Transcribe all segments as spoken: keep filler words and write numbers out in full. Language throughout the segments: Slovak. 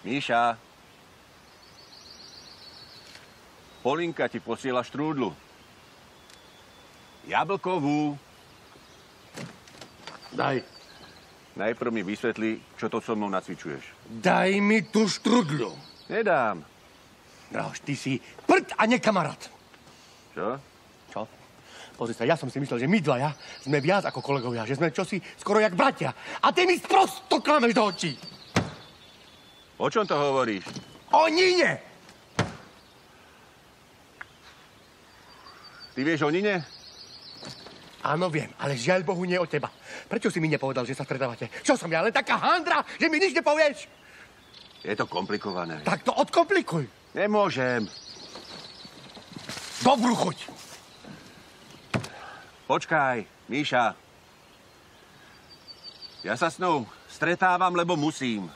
Míša. Polinka ti posiela štrúdlu. Jablkovú. Daj. Najprv mi vysvetli, čo to so mnou nacvičuješ. Daj mi tú štrudlu. Nedám. Drahoš, ty si prd a nekamarát. Čo? Čo? Pozri sa, ja som si myslel, že my dvaja sme viac ako kolegovia, že sme čosi skoro jak bratia. A ty mi sprosto klameš do očí. O čom to hovoríš? O Nine! Ty vieš o Nine? Áno, viem, ale žiaľ Bohu nie o teba. Prečo si mi nepovedal, že sa stretávate? Čo som ja, len taká handra, že mi nič nepovieš? Je to komplikované. Tak to odkomplikuj. Nemôžem. Dobrú chuť. Počkaj, Míša. Ja sa s ňou stretávam, lebo musím.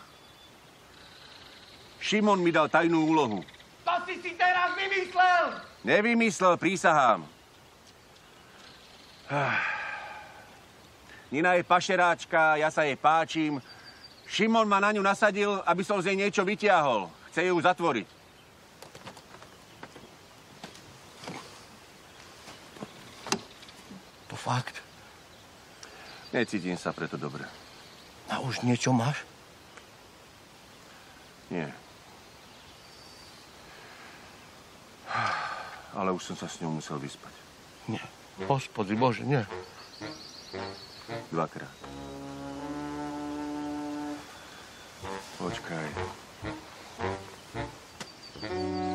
Šimon mi dal tajnú úlohu. To si si teraz vymyslel! Nevymyslel, prísahám. Nina je pašeráčka, ja sa jej páčim. Šimon ma na ňu nasadil, aby som z nej niečo vytiahol. Chce ju zatvoriť. To fakt? Necítim sa preto dobre. A už niečo máš? Nie. Ale už som sa s ňou musel vyspať. Nie. Hospodi Bože, nie. Dvakrát. Počkaj.